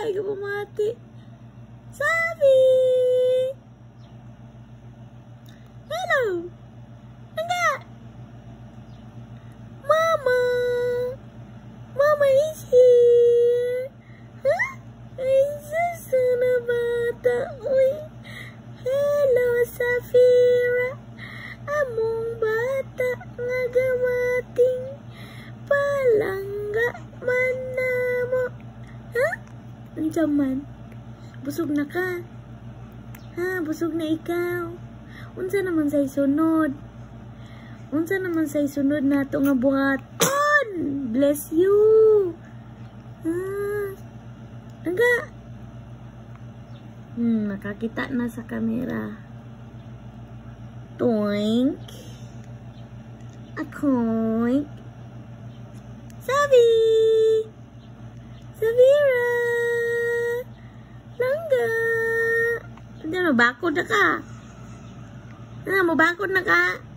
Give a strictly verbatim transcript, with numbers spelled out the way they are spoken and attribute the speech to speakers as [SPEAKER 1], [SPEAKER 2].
[SPEAKER 1] Ay, ka pamati. Sapphy! Hello! Nangga! Mama! Mama is here! Huh? Ay, suso na bata. Uy! Hello, Saphira! Among bata nga gamating palangga man na mo. Ha? Andiyan man? Busog na ka? Ha? Busog na ikaw? Unsa naman say sunod? Unsa naman say sunod na ito nga buhaton? Bless you! Ha? Naga? Hmm, nakakita na sa kamera. Toink. Akoink. Sapphy! Saphira! Langga! Hindi, mabakod na ka. Ah, mabakod na ka.